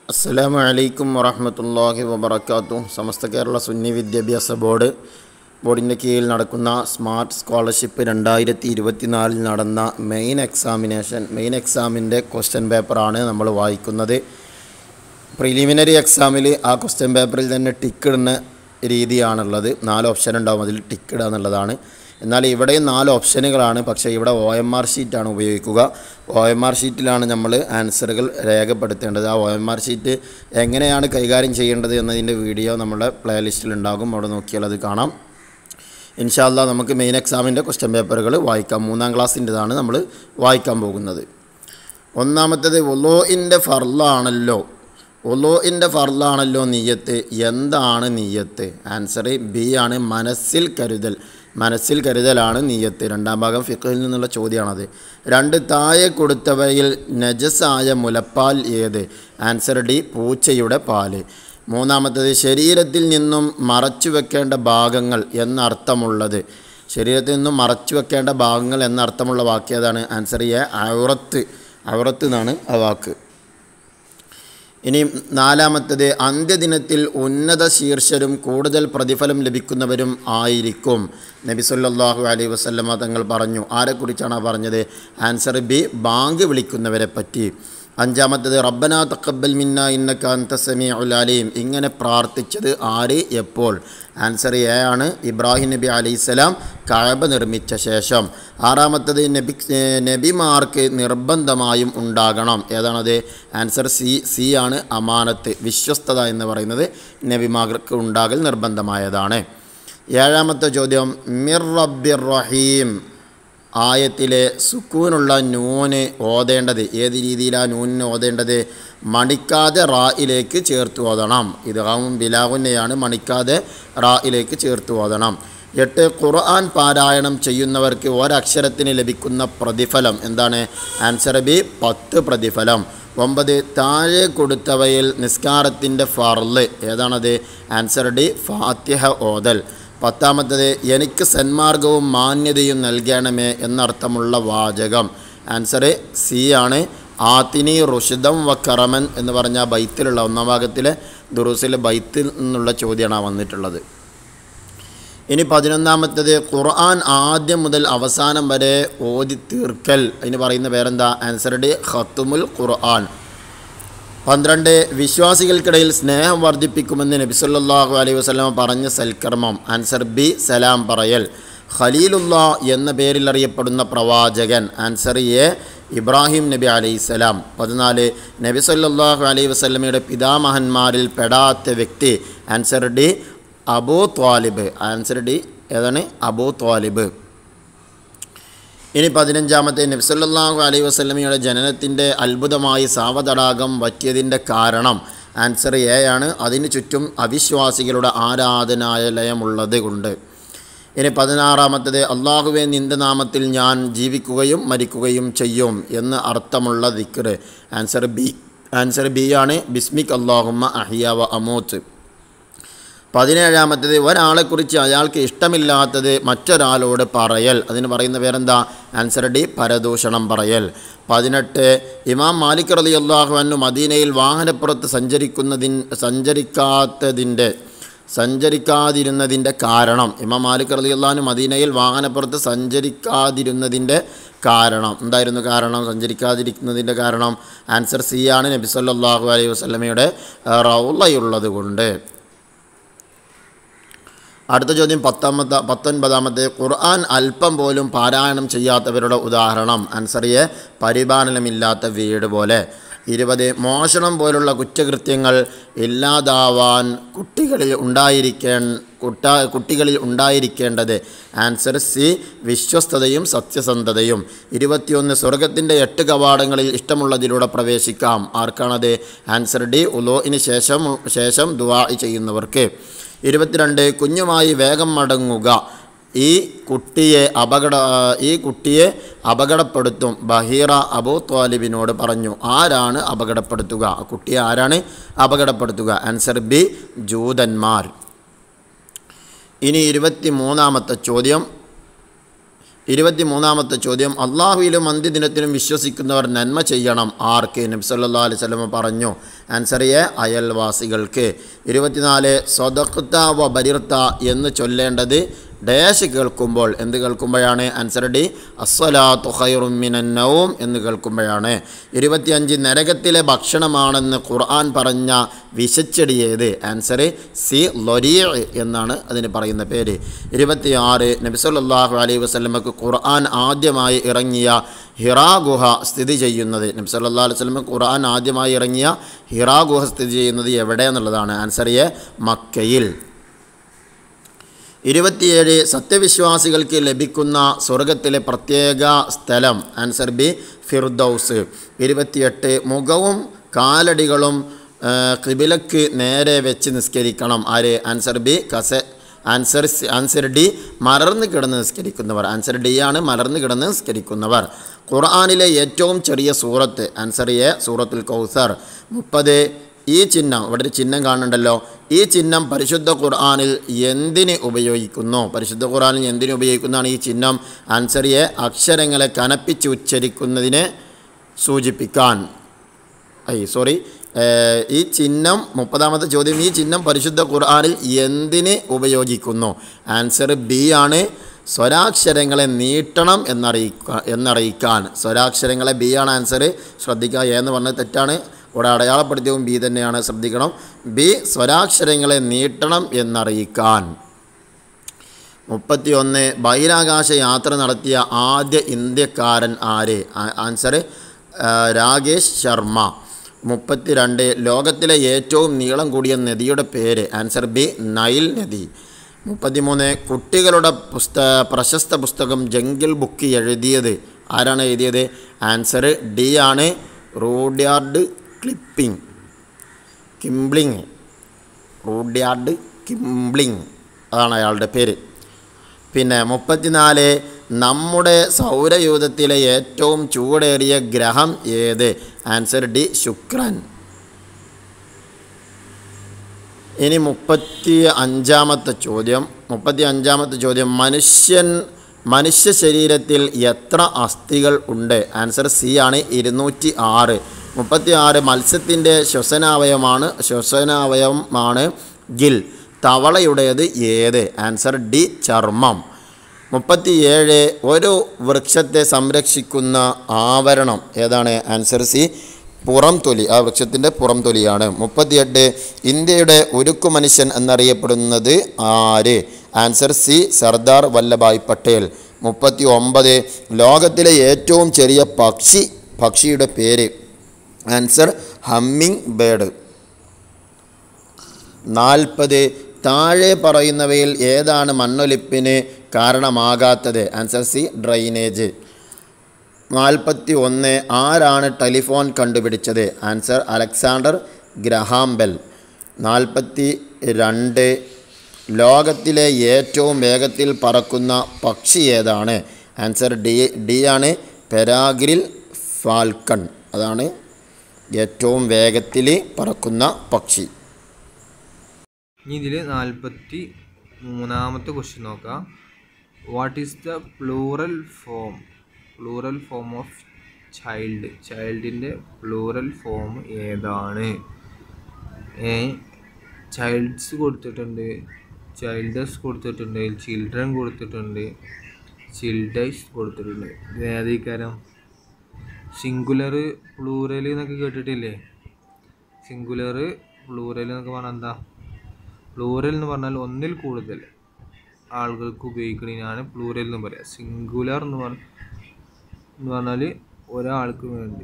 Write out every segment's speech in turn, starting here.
അസ്സലാമു അലൈക്കും വറഹ്മത്തുള്ളാഹി വബറകാതുഹു. സമസ്ത കേരള സുന്നി വിദ്യാഭ്യാസ ബോർഡിൻ്റെ കീഴിൽ നടക്കുന്ന സ്മാർട്ട് സ്കോളർഷിപ്പ് 2024 നടന്ന മെയിൻ എക്സാമിൻ്റെ ക്വസ്റ്റ്യൻ പേപ്പറാണ് നമ്മൾ വായിക്കുന്നത്. പ്രിലിമിനറി എക്സാമിൽ ആ ക്വസ്റ്റ്യൻ പേപ്പറിൽ തന്നെ ടിക്ക് ഇടുന്ന രീതിയാണുള്ളത്. 4 ഓപ്ഷൻ ഉണ്ടാവും, അതിൽ ടിക്ക് ഇടുക എന്നുള്ളതാണ്. എന്നാൽ ഇവിടെയും 4 ഓപ്ഷനുകളാണ്, പക്ഷേ ഇവിടെ OMR ഷീറ്റാണ് ഉപയോഗിക്കുക. OMR ഷീറ്റിലാണ് നമ്മൾ ആൻസറുകൾ രേഖപ്പെടുത്തേണ്ടത്. ആ OMR ഷീറ്റ് എങ്ങനെയാണ് കൈകാര്യം ചെയ്യേണ്ടത് എന്നതിൻ്റെ വീഡിയോ നമ്മുടെ പ്ലേലിസ്റ്റിലുണ്ടാകും, അവിടെ നോക്കിയാൽ അത് കാണാം. ഇൻഷാ അല്ലാഹ് നമുക്ക് മെയിൻ എക്സാമിൻ്റെ ക്വസ്റ്റ്യൻ പേപ്പറുകൾ വായിക്കാം. 3ാം ക്ലാസ്സിൻ്റെതാണ് നമ്മൾ വായിക്കാൻ പോകുന്നത്. ഒന്നാമത്തേത് ഒലോഇൻ്റെ ഫർളാണല്ലോ നിയ്യത്ത്. എന്താണ് നിയ്യത്ത്? ആൻസർ ബി ആണ്, മനസ്സിൽ കരുതലാണ് നിയ്യത്ത്. 2ാം ഭാഗം ഫിഖ്ഹിൽ നിന്നുള്ള ചോദ്യമാണത്. 2 താഴെ കൊടുത്തവയിൽ നജസായ മുലപ്പാൽ ഏത്? ആൻസർ ഡി, പൂച്ചയുടെ പാല്. 3ാമത്തേത് ശരീരത്തിൽ നിന്നും മറച്ചു വെക്കേണ്ട ഭാഗങ്ങൾ എന്നർത്ഥമുള്ളത്. ശരീരത്തിൽ നിന്നും മറച്ചു വെക്കേണ്ട ഭാഗങ്ങൾ എന്നർത്ഥമുള്ള വാക്ക് ഏതാണ്? ആൻസർ എ, ഔറത്ത് എന്നാണ് ആ വാക്ക്. ഇനി 4ാമത്തേത് അന്ത്യദിനത്തിൽ ഉന്നത ശീർഷരും കൂടുതൽ പ്രതിഫലം ലഭിക്കുന്നവരും ആയിരിക്കും. നബി സല്ലല്ലാഹു അലൈഹി വസല്ലമ തങ്ങൾ പറഞ്ഞു. ആരെക്കുറിച്ചാണ് പറഞ്ഞത്? ആൻസർ ബി, ബാങ്ക് വിളിക്കുന്നവരെ പറ്റി. 5ാമത്തേത് റബ്ബനാ തഖബ്ബൽ മിന്നാ ഇന്നക അൻത സമീഉൽ അലീം. ഇങ്ങനെ പ്രാർത്ഥിച്ചത് ആര്, എപ്പോൾ? ആൻസർ എ ആണ്, ഇബ്രാഹിം നബി അലൈഹിസ്സലാം കഅബ നിർമ്മിച്ച ശേഷം. 6ാമത്തേത് നബിമാർക്ക് നിർബന്ധമായും ഉണ്ടാകണം. ഏതാണത്? ആൻസർ സി ആണ്, അമാനത്ത്, വിശ്വസ്തത എന്ന് പറയുന്നത് നബിമാർക്ക് ഉണ്ടാകൽ നിർബന്ധമായതാണ്. 7ാമത്തെ ചോദ്യം മിർ റബ്ബിർ റഹീം ആയത്തിലെ സുക്കൂനുള്ള നൂന് ഓതേണ്ടത് ഏത് രീതിയിലാണ് നൂനിന് ഓതേണ്ടത്? മണിക്കാതെ റായിലേക്ക് ചേർത്ത് ഓതണം. ഇദ്ഗാമും ബിലാഗുന്നയാണ്, മണിക്കാതെ റായിലേക്ക് ചേർത്ത് ഓതണം. 8 ഖുർആൻ പാരായണം ചെയ്യുന്നവർക്ക് ഒരക്ഷരത്തിന് ലഭിക്കുന്ന പ്രതിഫലം എന്താണ്? ആൻസർ ബി, 10 പ്രതിഫലം. 9 താഴെ കൊടുത്തവയിൽ നിസ്കാരത്തിൻ്റെ ഫർള് ഏതാണത്? ആൻസർ ഡി, ഫാത്തിഹ ഓതൽ. 10ാമത്തേത് എനിക്ക് സന്മാർഗവും മാന്യതയും നൽകണമേ എന്നർത്ഥമുള്ള വാചകം. ആൻസർ സി ആണ്, ആത്തിനി റുഷിദം വ കറമൻ എന്ന് പറഞ്ഞ ബൈത്തിലുള്ള 1ാം ഭാഗത്തിലെ ദുറൂസിലെ ബൈത്തിൽ നിന്നുള്ള ചോദ്യമാണ് വന്നിട്ടുള്ളത്. ഇനി 11ാമത്തേത് ഖുർആൻ ആദ്യം മുതൽ അവസാനം വരെ ഓതി തീർക്കൽ. അതിന് പറയുന്ന പേരെന്താ? ആൻസർ ഡി, ഖത്തുമുൽ ഖുർആൻ. 12 വിശ്വാസികൾക്കിടയിൽ സ്നേഹം വർദ്ധിപ്പിക്കുമെന്ന് നബി സല്ലല്ലാഹു അലൈഹി വസല്ലം പറഞ്ഞ സൽക്കർമ്മം. ആൻസർ ബി, സലാം പറയൽ. ഖലീലുല്ലാ എന്ന പേരിൽ അറിയപ്പെടുന്ന പ്രവാചകൻ. ആൻസർ എ, ഇബ്രാഹിം നബി അലൈഹിസ്സലാം. 14 നബി സല്ലല്ലാഹു അലൈഹി വസല്ലമയുടെ പിതാമഹന്മാരിൽ പെടാത്ത വ്യക്തി. Answer D, Abu Talib. Answer D ഏതാണ്? അബൂ ത്വാലിബ്. ഇനി 15ാമത്തെ നബി സല്ലല്ലാഹു അലൈഹി വസല്ലമയുടെ ജനനത്തിൻ്റെ അത്ഭുതമായി സാവതടാകം വറ്റിയതിൻ്റെ കാരണം. ആൻസർ എ ആണ്, അതിന് ചുറ്റും അവിശ്വാസികളുടെ ആരാധനാലയമുള്ളത് കൊണ്ട്. ഇനി 16ാമത്തേത് അള്ളാഹുവേ നിൻ്റെ നാമത്തിൽ ഞാൻ ജീവിക്കുകയും മരിക്കുകയും ചെയ്യും എന്ന് അർത്ഥമുള്ള ദിക്ർ. ആൻസർ ബി ആണ്, ബിസ്മിക് അല്ലാഹുമ്മ അഹ്യ വ അമൂത്ത്. 17ാമത്തേത് ഒരാളെക്കുറിച്ച് അയാൾക്ക് ഇഷ്ടമില്ലാത്തത് മറ്റൊരാളോട് പറയൽ. അതിന് പറയുന്ന പേരെന്താ? ആൻസർ ഡി, പരദൂഷണം പറയൽ. 18 ഇമാം മാലിക് റളിയല്ലാഹു അൻഹു മദീനയിൽ വാഹനപ്പുറത്ത് സഞ്ചരിക്കാതിരുന്നതിൻ്റെ കാരണം. ഇമാം മാലിക് റളിയല്ലാഹു അൻഹു മദീനയിൽ വാഹനപ്പുറത്ത് സഞ്ചരിക്കാതിരുന്നതിൻ്റെ കാരണം എന്തായിരുന്നു? സഞ്ചരിക്കാതിരിക്കുന്നതിൻ്റെ കാരണം ആൻസർ സി ആണ്, നബി സല്ലല്ലാഹു അലൈഹി വസല്ലമയുടെ റൗളയുള്ളത് കൊണ്ട്. അടുത്ത ചോദ്യം 19ാമത്തെ ഖുർആൻ അല്പം പോലും പാരായണം ചെയ്യാത്തവരുടെ ഉദാഹരണം. ആൻസർ എ, പരിപാലനമില്ലാത്ത വീട് പോലെ. 20 മോഷണം പോലുള്ള കുറ്റകൃത്യങ്ങൾ ഇല്ലാതാവാൻ കുട്ടികളിൽ ഉണ്ടായിരിക്കേണ്ടത്. ആൻസർ സി, വിശ്വസ്തതയും സത്യസന്ധതയും. 21 സ്വർഗത്തിൻ്റെ 8 കവാടങ്ങളിൽ ഇഷ്ടമുള്ളതിലൂടെ പ്രവേശിക്കാം. ആർക്കാണത്? ആൻസർ ഡി, ഉലോഇന് ശേഷം ദുആ ചെയ്യുന്നവർക്ക്. 22 കുഞ്ഞുമായി വേഗം മടങ്ങുക. ഈ കുട്ടിയെ അപകടപ്പെടുത്തും. ബഹീറ അബൂ ത്വാലിബിനോട് പറഞ്ഞു. ആരാണ് അപകടപ്പെടുത്തുക? കുട്ടിയെ ആരാണ് അപകടപ്പെടുത്തുക? ആൻസർ ബി, ജൂതന്മാർ. ഇനി 23ാമത്തെ ചോദ്യം 23-ാമത്തെ ചോദ്യം, അള്ളാഹുവിലും അന്ത്യദിനത്തിലും വിശ്വസിക്കുന്നവർ നന്മ ചെയ്യണം. ആർക്ക്? നബി സല്ലല്ലാഹു അലൈഹി വസല്ലം പറഞ്ഞു. Answer A, അയൽവാസികൾക്ക്. 24, സ്വദഖ്ത വ ബരിർത്ത എന്ന് ചൊല്ലേണ്ടത് ഡാഷ് കേൾക്കുമ്പോൾ. എന്ത് കേൾക്കുമ്പോഴാണ്? ആൻസർ ഡി, അസ്സലാത്തു ഖൈറും മിനൻ നൗം എന്ന് കേൾക്കുമ്പോഴാണ്. 25, നരകത്തിലെ ഭക്ഷണമാണെന്ന് ഖുർആൻ പറഞ്ഞ വിശച്ചെടി ഏത്? ആൻസർ സി, ലൊരീഅ് എന്നാണ് അതിന് പറയുന്ന പേര്. 26, നബി സല്ലല്ലാഹു അലൈഹി വസല്ലമക്ക് ഖുർആൻ ആദ്യമായി ഇറങ്ങിയ ഹിറാ ഗുഹ സ്ഥിതി ചെയ്യുന്നത്. നബി സല്ലല്ലാഹു അലൈഹി വസല്ലം ഖുർആൻ ആദ്യമായി ഇറങ്ങിയ ഹിറാ ഗുഹ സ്ഥിതി ചെയ്യുന്നത് എവിടെയെന്നുള്ളതാണ്. ആൻസർ എ, മക്കയിൽ. 27, സത്യവിശ്വാസികൾക്ക് ലഭിക്കുന്ന സ്വർഗത്തിലെ പ്രത്യേക സ്ഥലം. Answer B, Firdous. 28, മുഖവും കാലടികളും ഖിബിലക്ക് നേരെ വെച്ച് നിസ്കരിക്കണം. ആര്? ആൻസർ ബി, ആൻസർ ഡി, മലർന്ന് കിടന്ന് നിസ്കരിക്കുന്നവർ. ആൻസർ ഡി ആണ്, മലർന്ന് കിടന്ന് നിസ്കരിക്കുന്നവർ. ഖുർആനിലെ ഏറ്റവും ചെറിയ സൂറത്ത്. ആൻസർ എ, സൂറത്തുൽ കൗസർ. 30, ഈ ചിഹ്നം, ഇവിടെ ഒരു ചിഹ്നം കാണുന്നുണ്ടല്ലോ, ഈ ചിഹ്നം പരിശുദ്ധ ഖുർആനിൽ എന്തിന് ഉപയോഗിക്കുന്നു? പരിശുദ്ധ ഖുർആനിൽ എന്തിന് ഉപയോഗിക്കുന്നതാണ് ഈ ചിഹ്നം? ആൻസർ എ, അക്ഷരങ്ങളെ കനപ്പിച്ച് ഉച്ചരിക്കുന്നതിനെ സൂചിപ്പിക്കാൻ. ഈ ചിഹ്നം, 30-ാമത്തെ ചോദ്യം, ഈ ചിഹ്നം പരിശുദ്ധ ഖുർആനിൽ എന്തിന് ഉപയോഗിക്കുന്നു? ആൻസർ ബി ആണ്, സ്വരാക്ഷരങ്ങളെ നീട്ടണം എന്നറിയിക്കാൻ. സ്വരാക്ഷരങ്ങളെ ബി ആണ് ആൻസർ. ശ്രദ്ധിക്കുക, എന്ന് പറഞ്ഞത് തെറ്റാണ്. ഇവിടെ അടയാളപ്പെടുത്തിയതും ബി തന്നെയാണ്, ശ്രദ്ധിക്കണം. ബി, സ്വരാക്ഷരങ്ങളെ നീട്ടണം എന്നറിയിക്കാൻ. 31, ബഹിരാകാശ യാത്ര നടത്തിയ ആദ്യ ഇന്ത്യക്കാരൻ ആര്? ആൻസർ രാകേഷ് ശർമ്മ. 32, ലോകത്തിലെ ഏറ്റവും നീളം കൂടിയ നദിയുടെ പേര്. ആൻസർ ബി, നൈൽ നദി. 33, കുട്ടികളുടെ പ്രശസ്ത പുസ്തകം ജംഗിൾ ബുക്ക് എഴുതിയത് ആരാണ് എഴുതിയത്? ആൻസർ ഡി ആണ്, റൂഡ്യാർഡ് കിംബ്ലിങ്. റൂഡ്യാർഡ് കിംബ്ലിങ് അതാണ് അയാളുടെ പേര്. പിന്നെ 34, നമ്മുടെ സൗരയൂഥത്തിലെ ഏറ്റവും ചൂടേറിയ ഗ്രഹം ഏത്? ആൻസർ ഡി, ശുക്രൻ. ഇനി 35-ാമത്തെ ചോദ്യം, മനുഷ്യ ശരീരത്തിൽ എത്ര അസ്ഥികൾ ഉണ്ട്? ആൻസർ സി ആണ്, 206. 36, മത്സ്യത്തിൻ്റെ ശ്വസനാവയവമാണ് ഗിൽ. തവളയുടേത് ഏത്? ആൻസർ ഡി, ചർമ്മം. 37, ഒരു വൃക്ഷത്തെ സംരക്ഷിക്കുന്ന ആവരണം ഏതാണ്? ആൻസർ സി, പുറംതൊലി. ആ വൃക്ഷത്തിൻ്റെ പുറംതൊലിയാണ്. 38, ഇന്ത്യയുടെ ഉരുക്കു മനുഷ്യൻ എന്നറിയപ്പെടുന്നത് ആര്? Answer C, Sardar Vallabhbhai Patel. 39, ലോകത്തിലെ ഏറ്റവും ചെറിയ പക്ഷിയുടെ പേര്? Answer humming bird. 40, താഴെ പറയുന്നവയിൽ ഏതാണ് മണ്ണൊലിപ്പിന് കാരണമാകാത്തത്? Answer C, drainage. 41, ആരാണ് ടെലിഫോൺ കണ്ടുപിടിച്ചത്? Answer Alexander Graham bell. 42, ലോകത്തിലെ ഏറ്റവും വേഗത്തിൽ പറക്കുന്ന പക്ഷി ഏതാണ്? ആൻസർ ഡി ആണ്, പെരാഗ്രിൽ ഫാൽക്കൺ. അതാണ് ഏറ്റവും വേഗത്തിൽ പറക്കുന്ന പക്ഷി. ഇനി ഇതിൽ 43-ാമത്തെ ക്വസ്റ്റ്യൻ നോക്കാം. What is the plural form of child? ചൈൽഡിൻ്റെ പ്ലൂറൽ ഫോം ഏതാണ്? ചൈൽഡ്സ് കൊടുത്തിട്ടുണ്ട്, ചൈൽഡസ് കൊടുത്തിട്ടുണ്ട്, ചിൽഡ്രൻ കൊടുത്തിട്ടുണ്ട്, ചിൽഡൈസ് കൊടുത്തിട്ടുണ്ട്. ഇത് ഏതീകാരം? സിംഗുലർ പ്ലൂറൽ എന്നൊക്കെ കേട്ടിട്ടില്ലേ? സിംഗുലർ പ്ലൂറൽ എന്നൊക്കെ പറഞ്ഞാൽ എന്താ? പ്ലൂറൽ എന്ന് പറഞ്ഞാൽ ഒന്നിൽ കൂടുതൽ ആളുകൾക്ക് ഉപയോഗിക്കുന്നതിനാണ് പ്ലൂറൽ എന്ന് പറയുക. സിംഗുലർ എന്ന് പറഞ്ഞാൽ ഒരാൾക്ക് വേണ്ടി.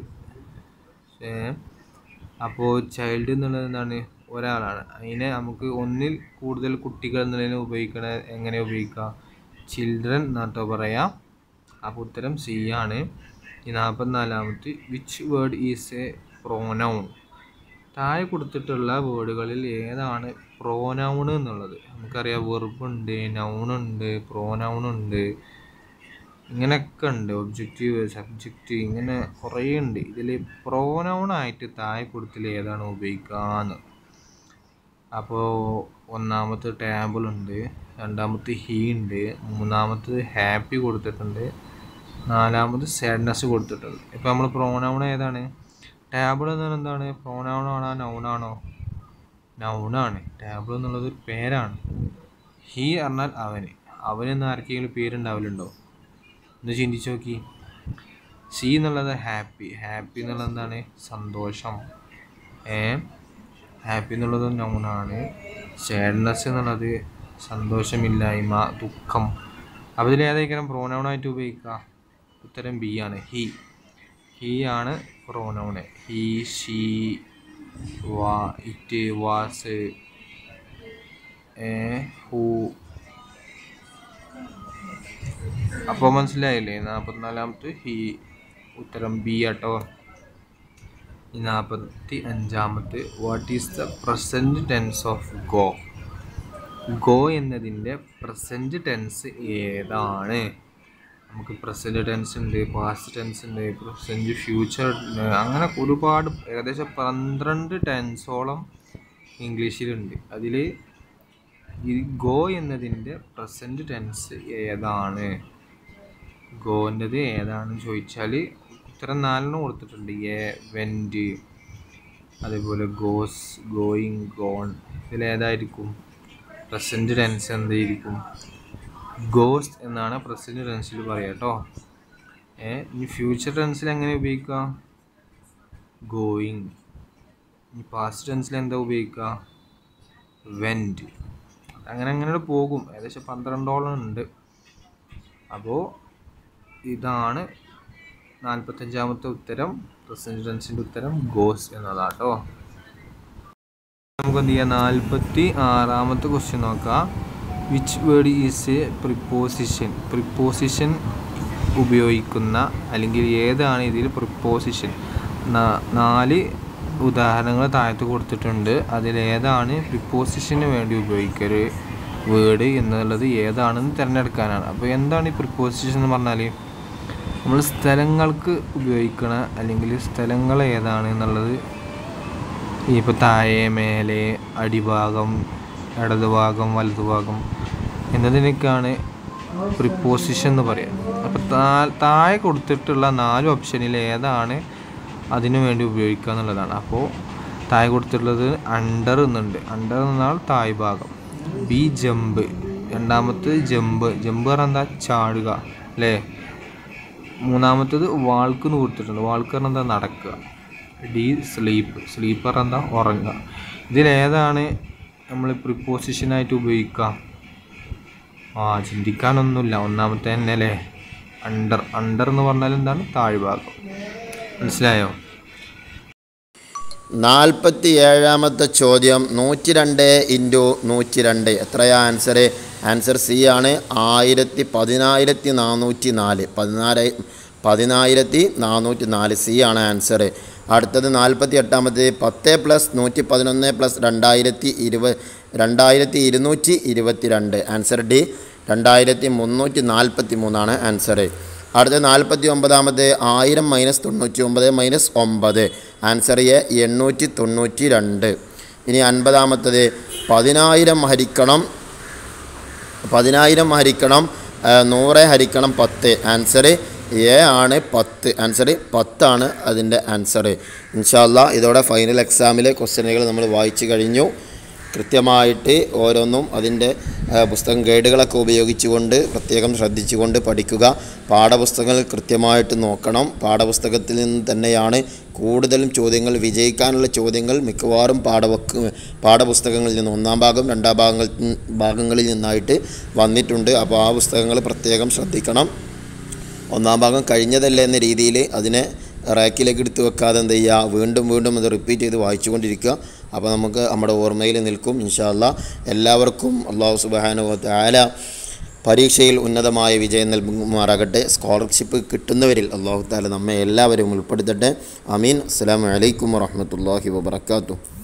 അപ്പോൾ ചൈൽഡ് എന്നുള്ളത് എന്താണ്? ഒരാളാണ്. അതിനെ നമുക്ക് ഒന്നിൽ കൂടുതൽ കുട്ടികൾ എന്നുള്ളതിന് എങ്ങനെ ഉപയോഗിക്കാം? ചിൽഡ്രൻ എന്നാട്ടോ പറയാം. അപ്പോൾ ഉത്തരം സി ആണ്. ഈ 44-ാമത്തെ, which word is a pronoun? താഴെ കൊടുത്തിട്ടുള്ള വേർഡുകളിൽ ഏതാണ് പ്രോനൗൺ എന്നുള്ളത്? നമുക്കറിയാം, വെർബുണ്ട്, നൗണുണ്ട്, പ്രോനൗണുണ്ട്, ഇങ്ങനെയൊക്കെ ഉണ്ട്. ഒബ്ജക്റ്റീവ്, സബ്ജക്റ്റ്, ഇങ്ങനെ കുറേ ഉണ്ട്. ഇതിൽ പ്രോനൗണായിട്ട് താഴെ കൊടുത്തിൽ ഏതാണ് ഉപയോഗിക്കാന്ന്? അപ്പോൾ ഒന്നാമത്തെ ടേബിൾ ഉണ്ട്, രണ്ടാമത്തെ ഹീ ഉണ്ട്, മൂന്നാമത്തെ ഹാപ്പി കൊടുത്തിട്ടുണ്ട്, നാലാമത് സാഡ്നെസ് കൊടുത്തിട്ടുണ്ട്. ഇപ്പോൾ നമ്മൾ പ്രോനൗൺ ഏതാണ്? ടേബിൾ എന്ന് പറഞ്ഞാൽ എന്താണ്? പ്രോനൗൺ ആണോ നൗണാണോ? നൗണാണ്. ടേബിൾ എന്നുള്ളത് ഒരു പേരാണ്. ഹീ പറഞ്ഞാൽ അവനെന്ന് ആർക്കെങ്കിലും പേരുണ്ടാവലുണ്ടോ? ഒന്ന് ചിന്തിച്ച് നോക്കി. സി എന്നുള്ളത് ഹാപ്പി എന്നുള്ളത് എന്താണ്? സന്തോഷം. ഹാപ്പി എന്നുള്ളത് നൗണാണ്. സാഡ്നെസ് എന്നുള്ളത് സന്തോഷമില്ലായ്മ, ദുഃഖം. അപ്പോൾ ഇതിലേതായിരിക്കണം പ്രോനൗണായിട്ട് ഉപയോഗിക്കുക? ഉത്തരം ബി ആണ്, ഹീ ആണ് pronoun. He, she, it, was, who. അപ്പോൾ മനസ്സിലായില്ലേ? 44ാമത്തെ ഹീ, ഉത്തരം ബി ആട്ടോ. 45ാമത്തെ what is the present tense of go? Go എന്നതിൻ്റെ പ്രസൻറ്റ് ടെൻസ് ഏതാണ്? നമുക്ക് പ്രസൻറ്റ് ടെൻസ് ഉണ്ട്, പാസ്റ്റ് ടെൻസ് ഉണ്ട്, പ്രസൻറ്റ് ഫ്യൂച്ചർ ഉണ്ട്, അങ്ങനെ ഒരുപാട് ഏകദേശം 12 ടെൻസോളം ഇംഗ്ലീഷിലുണ്ട്. അതിൽ ഈ ഗോ എന്നതിൻ്റെ പ്രസൻറ്റ് ടെൻസ് ഏതാണ്? ഗോൻ്റെത് ഏതാണെന്ന് ചോദിച്ചാൽ ഉത്തരം 4 കൊടുത്തിട്ടുണ്ട്. വെൻറ്റ്, അതേപോലെ ഗോസ്, ഗോയിങ്, ഗോൺ. ഇതിലേതായിരിക്കും പ്രസൻറ്റ് ടെൻസ്? എന്തായിരിക്കും? ഗോസ് എന്നാണ് പ്രസൻറ്റ് ടെൻസിൽ പറയുക കേട്ടോ. ഇനി ഫ്യൂച്ചർ ടെൻസിൽ എങ്ങനെ ഉപയോഗിക്കുക? ഗോയിങ്. ഇനി പാസ്റ്റ് ടെൻസിൽ എന്താ ഉപയോഗിക്കുക? വെൻറ്റ്. അങ്ങനെ പോകും. ഏകദേശം 12ഓളം ഉണ്ട്. അപ്പോൾ ഇതാണ് 45ാമത്തെ ഉത്തരം. പ്രസൻറ്റ് ടെൻസിൻ്റെ ഉത്തരം ഗോസ് എന്നതാട്ടോ. നമുക്ക് എന്ത് ചെയ്യാം? 46ാമത്തെ ക്വസ്റ്റ്യൻ നോക്കാം. Which word is a preposition? Preposition ഉപയോഗിക്കുന്ന അല്ലെങ്കിൽ ഏതാണ് ഇതിൽ പ്രിപ്പോസിഷൻ? 4 ഉദാഹരണങ്ങൾ താഴത്ത് കൊടുത്തിട്ടുണ്ട്. അതിലേതാണ് പ്രിപ്പോസിഷന് വേണ്ടി ഉപയോഗിക്കൊരു വേർഡ് എന്നുള്ളത് ഏതാണെന്ന് തിരഞ്ഞെടുക്കാനാണ്. അപ്പോൾ എന്താണ് ഈ പ്രിപ്പോസിഷൻ എന്ന് പറഞ്ഞാൽ? നമ്മൾ സ്ഥലങ്ങൾക്ക് ഉപയോഗിക്കണ അല്ലെങ്കിൽ സ്ഥലങ്ങൾ ഏതാണ് എന്നുള്ളത്, ഇപ്പോൾ താഴെ, മേലെ, അടിഭാഗം, ഇടതുഭാഗം, വലതുഭാഗം എന്നതിനൊക്കെയാണ് പ്രിപ്പോസിഷൻ എന്ന് പറയുക. അപ്പോൾ താഴെ കൊടുത്തിട്ടുള്ള 4 ഓപ്ഷനിൽ ഏതാണ് അതിനു വേണ്ടി ഉപയോഗിക്കുക എന്നുള്ളതാണ്. അപ്പോൾ താഴെ കൊടുത്തിട്ടുള്ളത് അണ്ടർ എന്നുണ്ട്. അണ്ടർ എന്നാൽ താഴ് ഭാഗം. ബി ജമ്പ്, രണ്ടാമത്തേത് ജമ്പ് പറഞ്ഞാൽ എന്താ? ചാടുക അല്ലേ. മൂന്നാമത്തേത് വാൾക്ക് എന്ന് കൊടുത്തിട്ടുണ്ട്. വാൾക്ക് പറഞ്ഞാൽ എന്താ? നടക്കുക. ഡി സ്ലീപ്പ് പറഞ്ഞാൽ എന്താ? ഉറങ്ങുക. ഇതിലേതാണ് നമ്മൾ പ്രിപ്പോസിഷനായിട്ട് ഉപയോഗിക്കുക? ചിന്തിക്കാനൊന്നുമില്ല, ഒന്നാമത്തെ തന്നെ അല്ലേ, അണ്ടർ എന്ന് പറഞ്ഞാൽ എന്താണ്? താഴ്ഭാഗം. മനസ്സിലായോ? 47ാമത്തെ ചോദ്യം 102 × 102 എത്രയാ ആൻസർ? ആൻസർ സി ആണ്. 10,404. 10,404 സി ആണ് ആൻസർ. അടുത്തത് 48ാമത് 10 + 111 + 2222 ആൻസർ ഡി. 2343 ആൻസർ. അടുത്ത 49ാമത് 1000 - 99 - 9 ആൻസർ എ 892. ഇനി 50ാമത്തത് 10,000 ഹരിക്കണം 100 ഹരിക്കണം 10 ആൻസർ എ ആണ് 10. ആൻസർ 10 ആണ് അതിൻ്റെ ആൻസർ. ഇൻഷാ അല്ലാഹ് ഇതോടെ ഫൈനൽ എക്സാമിലെ ക്വസ്റ്റ്യനുകൾ നമ്മൾ വായിച്ചു കഴിഞ്ഞു. കൃത്യമായിട്ട് ഓരോന്നും അതിൻ്റെ പുസ്തകം ഗൈഡുകളൊക്കെ ഉപയോഗിച്ചുകൊണ്ട് പ്രത്യേകം ശ്രദ്ധിച്ചുകൊണ്ട് പഠിക്കുക. പാഠപുസ്തകങ്ങൾ കൃത്യമായിട്ട് നോക്കണം. പാഠപുസ്തകത്തിൽ നിന്ന് തന്നെയാണ് കൂടുതലും ചോദ്യങ്ങൾ, വിജയിക്കാനുള്ള ചോദ്യങ്ങൾ മിക്കവാറും പാഠപുസ്തകങ്ങളിൽ നിന്ന് 1-ാം ഭാഗം 2-ാം ഭാഗങ്ങളിൽ നിന്നായിട്ട് വന്നിട്ടുണ്ട്. അപ്പോൾ ആ പുസ്തകങ്ങൾ പ്രത്യേകം ശ്രദ്ധിക്കണം. 1-ാം ഭാഗം കഴിഞ്ഞതല്ല എന്ന രീതിയിൽ അതിനെ റാക്കിലേക്ക് എടുത്ത് വെക്കാതെ എന്ത് ചെയ്യുക? വീണ്ടും അത് റിപ്പീറ്റ് ചെയ്ത് വായിച്ചുകൊണ്ടിരിക്കുക. അപ്പോൾ നമുക്ക് നമ്മുടെ ഓർമ്മയിൽ നിൽക്കും ഇൻഷാ അല്ലാഹ്. എല്ലാവർക്കും അല്ലാഹു സുബ്ഹാനഹു വ തആല പരീക്ഷയിൽ ഉന്നതമായ വിജയം നൽകുമാറാകട്ടെ. സ്കോളർഷിപ്പ് കിട്ടുന്നവരിൽ അല്ലാഹു തആല നമ്മെ എല്ലാവരും ഉൾപ്പെടുത്തട്ടെ. ആമീൻ. അസ്സലാമു അലൈക്കും വറഹ്മത്തുള്ളാഹി വബറകാതുഹു.